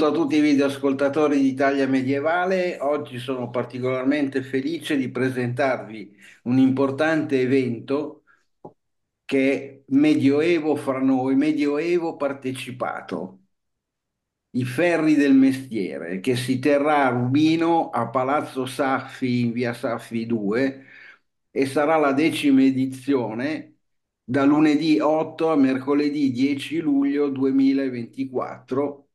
a tutti i videoascoltatori di Italia Medievale. Oggi sono particolarmente felice di presentarvi un importante evento che è Medioevo fra noi, Medioevo partecipato, i Ferri del Mestiere, che si terrà a Rubino a Palazzo Saffi in via Saffi 2 e sarà la 10ª edizione da lunedì 8 a mercoledì 10 luglio 2024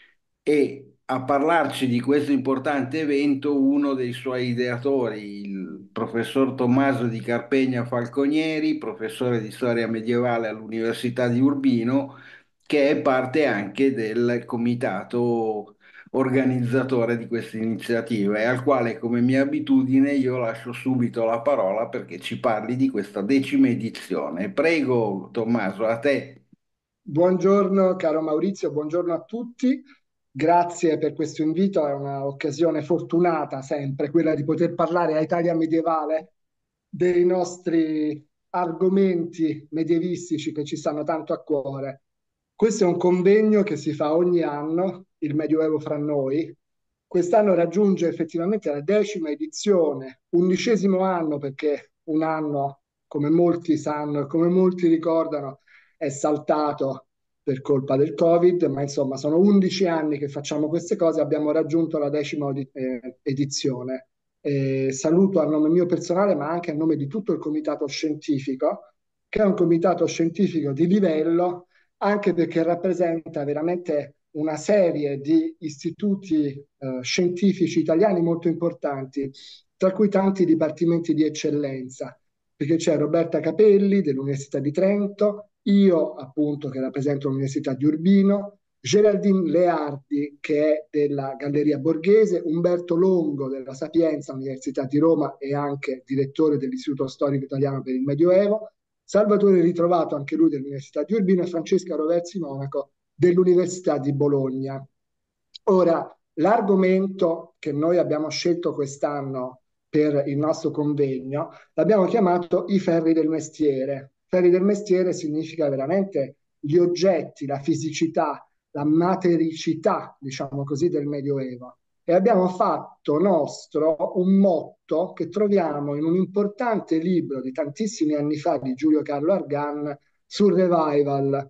e a parlarci di questo importante evento uno dei suoi ideatori, il professor Tommaso di Carpegna Falconieri, professore di storia medievale all'Università di Urbino, che è parte anche del comitato organizzatore di questa iniziativa e al quale, come mia abitudine, io lascio subito la parola perché ci parli di questa 10ª edizione. Prego, Tommaso, a te. Buongiorno caro Maurizio, buongiorno a tutti. Grazie per questo invito, è un'occasione fortunata sempre quella di poter parlare a Italia medievale dei nostri argomenti medievistici che ci stanno tanto a cuore. Questo è un convegno che si fa ogni anno, il Medioevo fra noi. Quest'anno raggiunge effettivamente la 10ª edizione, 11° anno perché un anno, come molti sanno e come molti ricordano, è saltato per colpa del Covid, ma insomma sono 11 anni che facciamo queste cose, abbiamo raggiunto la 10ª edizione. Saluto a nome mio personale, ma anche a nome di tutto il comitato scientifico, che è un comitato scientifico di livello, anche perché rappresenta veramente una serie di istituti scientifici italiani molto importanti, tra cui tanti dipartimenti di eccellenza, perché c'è Roberta Capelli dell'Università di Trento, io appunto che rappresento l'Università di Urbino, Geraldine Leardi che è della Galleria Borghese, Umberto Longo della Sapienza, Università di Roma e anche direttore dell'Istituto Storico Italiano per il Medioevo, Salvatore Ritrovato, anche lui dell'Università di Urbino, e Francesca Roversi Monaco dell'Università di Bologna. Ora, l'argomento che noi abbiamo scelto quest'anno per il nostro convegno l'abbiamo chiamato i ferri del mestiere. Ferri del mestiere significa veramente gli oggetti, la fisicità, la matericità, diciamo così, del Medioevo. E abbiamo fatto nostro un motto che troviamo in un importante libro di tantissimi anni fa di Giulio Carlo Argan sul revival.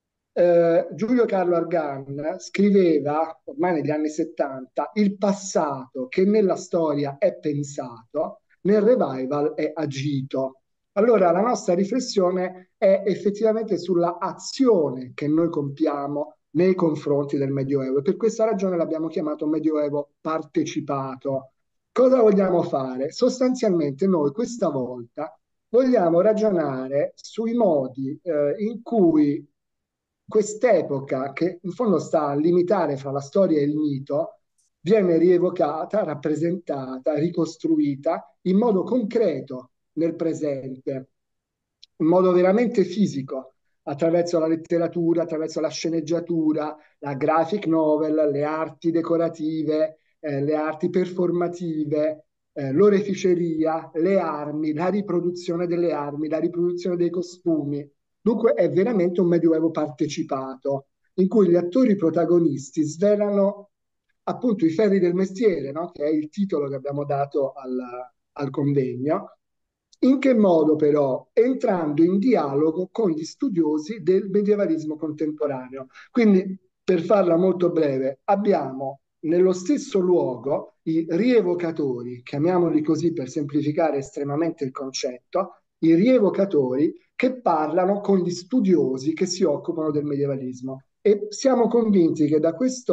Giulio Carlo Argan scriveva, ormai negli anni 70, il passato che nella storia è pensato, nel revival è agito. Allora la nostra riflessione è effettivamente sulla azione che noi compiamo nei confronti del Medioevo e per questa ragione l'abbiamo chiamato Medioevo partecipato. Cosa vogliamo fare? Sostanzialmente noi questa volta vogliamo ragionare sui modi in cui quest'epoca, che in fondo sta a limitare fra la storia e il mito, viene rievocata, rappresentata, ricostruita in modo concreto nel presente, in modo veramente fisico, attraverso la letteratura, attraverso la sceneggiatura, la graphic novel, le arti decorative, le arti performative, l'oreficeria, le armi, la riproduzione delle armi, la riproduzione dei costumi. Dunque è veramente un medioevo partecipato, in cui gli attori protagonisti svelano appunto i ferri del mestiere, no? Che è il titolo che abbiamo dato al convegno. In che modo però? Entrando in dialogo con gli studiosi del medievalismo contemporaneo. Quindi, per farla molto breve, abbiamo nello stesso luogo i rievocatori, chiamiamoli così per semplificare estremamente il concetto, i rievocatori che parlano con gli studiosi che si occupano del medievalismo. E siamo convinti che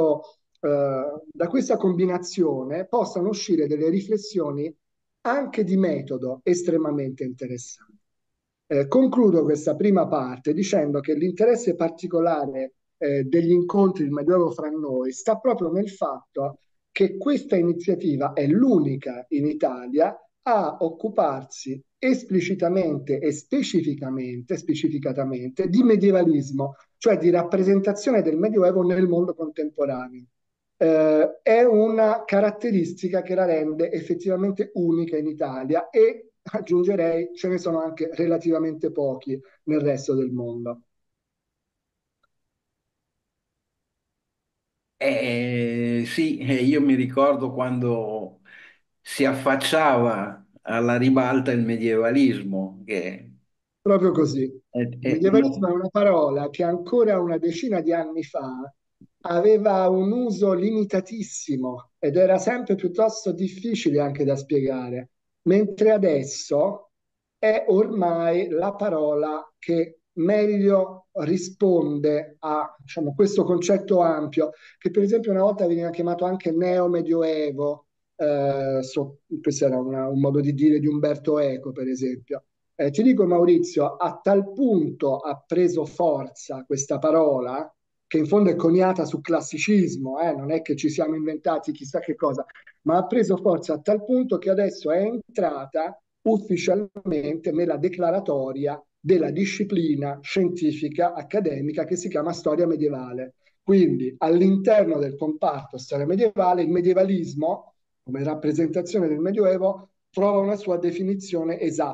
da questa combinazione possano uscire delle riflessioni anche di metodo estremamente interessanti. Concludo questa prima parte dicendo che l'interesse particolare degli incontri del Medioevo fra noi sta proprio nel fatto che questa iniziativa è l'unica in Italia a occuparsi esplicitamente e specificatamente di medievalismo, cioè di rappresentazione del Medioevo nel mondo contemporaneo. È una caratteristica che la rende effettivamente unica in Italia e aggiungerei ce ne sono anche relativamente pochi nel resto del mondo. Sì, io mi ricordo quando si affacciava alla ribalta il medievalismo, che Proprio così. Il è una... medievalismo è una parola che ancora una decina di anni fa aveva un uso limitatissimo ed era sempre piuttosto difficile anche da spiegare, mentre adesso è ormai la parola che meglio risponde a, diciamo, questo concetto ampio, che per esempio una volta veniva chiamato anche neo-medioevo, questo era un modo di dire di Umberto Eco, per esempio. Ti dico Maurizio, a tal punto ha preso forza questa parola, che in fondo è coniata su classicismo, non è che ci siamo inventati chissà che cosa, ma ha preso forza a tal punto che adesso è entrata ufficialmente nella declaratoria della disciplina scientifica accademica che si chiama storia medievale. Quindi all'interno del comparto storia medievale, il medievalismo, come rappresentazione del Medioevo, trova una sua definizione esatta.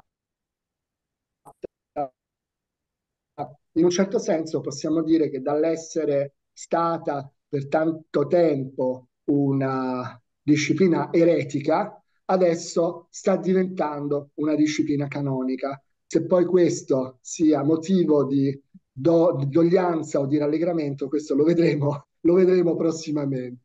In un certo senso possiamo dire che dall'essere stata per tanto tempo una disciplina eretica, adesso sta diventando una disciplina canonica. Se poi questo sia motivo di doglianza o di rallegramento, questo lo vedremo prossimamente.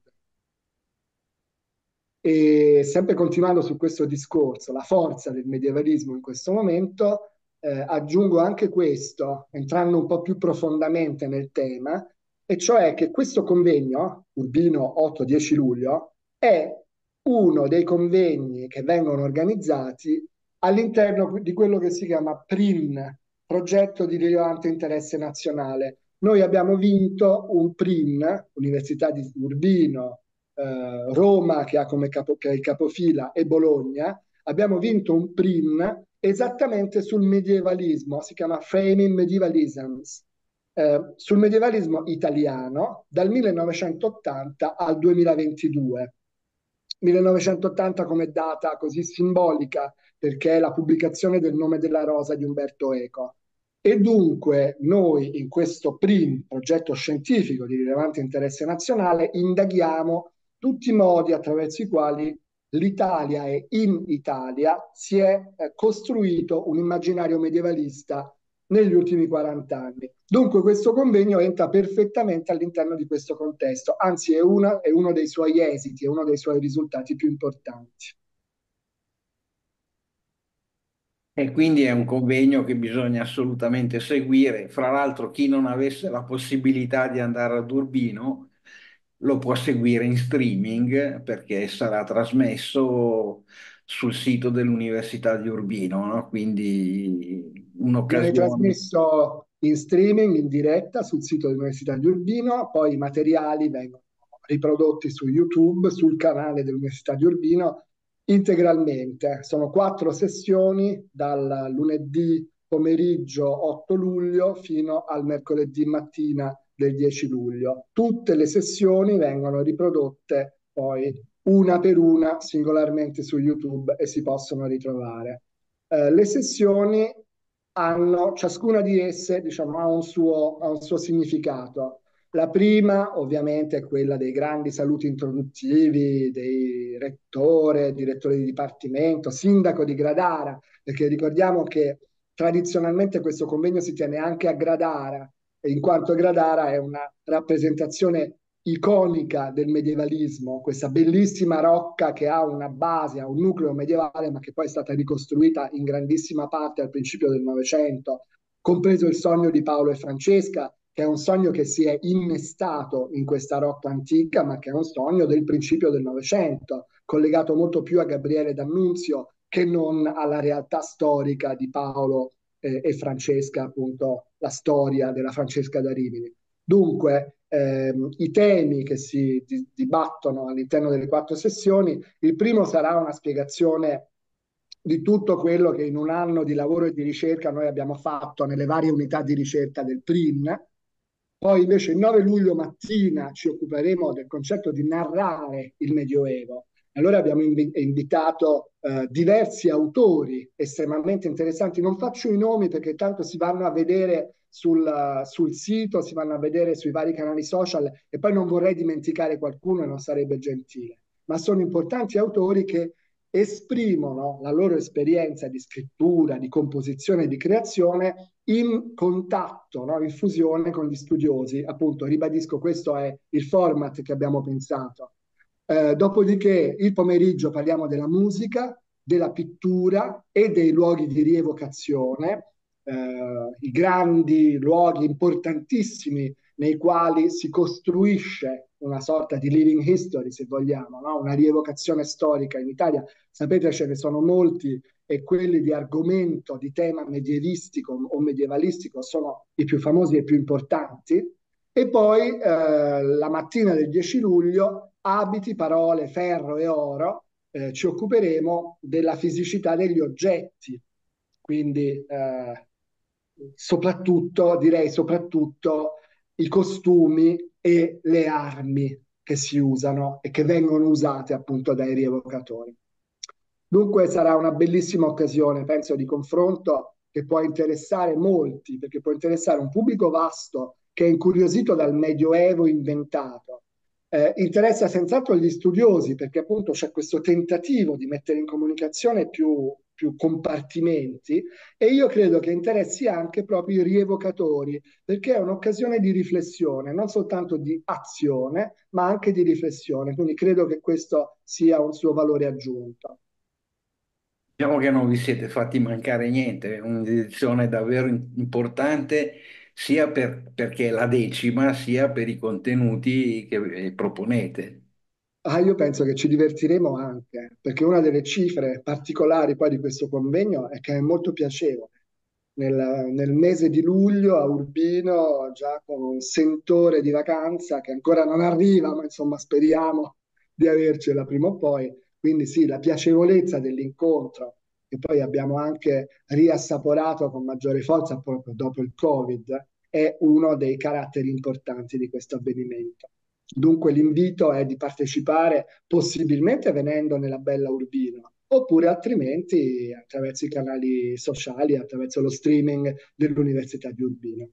E sempre continuando su questo discorso, la forza del medievalismo in questo momento, aggiungo anche questo, entrando un po' più profondamente nel tema, e cioè che questo convegno, Urbino 8-10 luglio, è uno dei convegni che vengono organizzati all'interno di quello che si chiama PRIN, Progetto di rilevante interesse nazionale. Noi abbiamo vinto un PRIN, Università di Urbino, Roma che ha che è il capofila e Bologna, abbiamo vinto un PRIN esattamente sul medievalismo, si chiama Framing Medievalisms, sul medievalismo italiano dal 1980 al 2022. 1980 come data così simbolica perché è la pubblicazione del Nome della Rosa di Umberto Eco. E dunque noi in questo PRIN, progetto scientifico di rilevante interesse nazionale, indaghiamo tutti i modi attraverso i quali l'Italia e in Italia si è costruito un immaginario medievalista negli ultimi 40 anni. Dunque questo convegno entra perfettamente all'interno di questo contesto, anzi è uno dei suoi esiti, è uno dei suoi risultati più importanti. E quindi è un convegno che bisogna assolutamente seguire. Fra l'altro, chi non avesse la possibilità di andare ad Urbino lo può seguire in streaming perché sarà trasmesso sul sito dell'Università di Urbino, no? Quindi Viene un'occasione. trasmesso in streaming, in diretta sul sito dell'Università di Urbino, poi i materiali vengono riprodotti su YouTube, sul canale dell'Università di Urbino, integralmente. Sono 4 sessioni dal lunedì pomeriggio 8 luglio fino al mercoledì mattina del 10 luglio. Tutte le sessioni vengono riprodotte poi una per una singolarmente su YouTube e si possono ritrovare. Le sessioni hanno, ciascuna di esse, diciamo, ha un suo significato. La prima, ovviamente, è quella dei grandi saluti introduttivi, dei rettore, direttore di dipartimento, sindaco di Gradara, perché ricordiamo che tradizionalmente questo convegno si tiene anche a Gradara, in quanto Gradara è una rappresentazione iconica del medievalismo, questa bellissima rocca che ha una base, ha un nucleo medievale, ma che poi è stata ricostruita in grandissima parte al principio del Novecento, compreso il sogno di Paolo e Francesca, che è un sogno che si è innestato in questa rocca antica, ma che è un sogno del principio del Novecento, collegato molto più a Gabriele D'Annunzio che non alla realtà storica di Paolo e Francesca, appunto la storia della Francesca da Rimini. Dunque, i temi che si dibattono all'interno delle 4 sessioni, il primo sarà una spiegazione di tutto quello che in un anno di lavoro e di ricerca noi abbiamo fatto nelle varie unità di ricerca del PRIN. Poi invece il 9 luglio mattina ci occuperemo del concetto di narrare il Medioevo. Allora abbiamo invitato diversi autori estremamente interessanti. Non faccio i nomi perché tanto si vanno a vedere sul sito, si vanno a vedere sui vari canali social e poi non vorrei dimenticare qualcuno e non sarebbe gentile. Ma sono importanti autori che esprimono la loro esperienza di scrittura, di composizione e di creazione in contatto, no? In fusione con gli studiosi. Appunto, ribadisco, questo è il format che abbiamo pensato. Dopodiché il pomeriggio parliamo della musica, della pittura e dei luoghi di rievocazione, i grandi luoghi importantissimi nei quali si costruisce una sorta di living history, se vogliamo, no? Una rievocazione storica in Italia. Sapete, ce ne sono molti e quelli di argomento, di tema medievistico o medievalistico sono i più famosi e più importanti. E poi la mattina del 10 luglio, abiti, parole, ferro e oro, ci occuperemo della fisicità degli oggetti, quindi soprattutto, direi soprattutto, i costumi e le armi che si usano e che vengono usate appunto dai rievocatori. Dunque sarà una bellissima occasione, penso, di confronto che può interessare molti, perché può interessare un pubblico vasto che è incuriosito dal Medioevo inventato. Interessa senz'altro gli studiosi, perché appunto c'è questo tentativo di mettere in comunicazione più compartimenti e io credo che interessi anche proprio i rievocatori, perché è un'occasione di riflessione, non soltanto di azione, ma anche di riflessione. Quindi credo che questo sia un suo valore aggiunto. Diciamo che non vi siete fatti mancare niente, è un'edizione davvero importante sia perché è la decima, sia per i contenuti che proponete. Ah, io penso che ci divertiremo anche, perché una delle cifre particolari poi di questo convegno è che è molto piacevole. Nel mese di luglio a Urbino, già con un sentore di vacanza che ancora non arriva, ma insomma speriamo di avercela prima o poi. Quindi sì, la piacevolezza dell'incontro, che poi abbiamo anche riassaporato con maggiore forza proprio dopo il Covid, è uno dei caratteri importanti di questo avvenimento. Dunque l'invito è di partecipare possibilmente venendo nella bella Urbino, oppure altrimenti attraverso i canali sociali, attraverso lo streaming dell'Università di Urbino.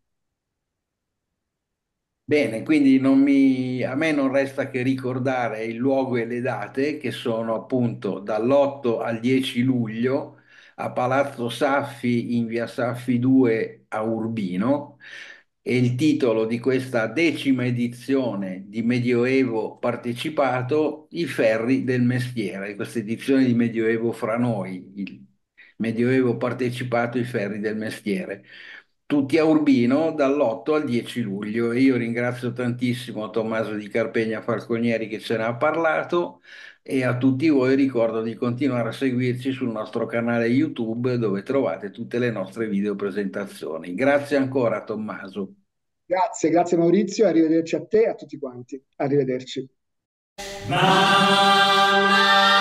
Bene, quindi a me non resta che ricordare il luogo e le date che sono appunto dall'8 al 10 luglio a Palazzo Saffi in via Saffi 2 a Urbino e il titolo di questa decima edizione di Medioevo partecipato, I ferri del mestiere, questa edizione di Medioevo fra noi, il Medioevo partecipato, I ferri del mestiere tutti a Urbino dall'8 al 10 luglio e io ringrazio tantissimo Tommaso di Carpegna Falconieri che ce ne ha parlato e a tutti voi ricordo di continuare a seguirci sul nostro canale YouTube dove trovate tutte le nostre video presentazioni. Grazie ancora Tommaso. Grazie, grazie Maurizio, arrivederci a te e a tutti quanti. Arrivederci. Mama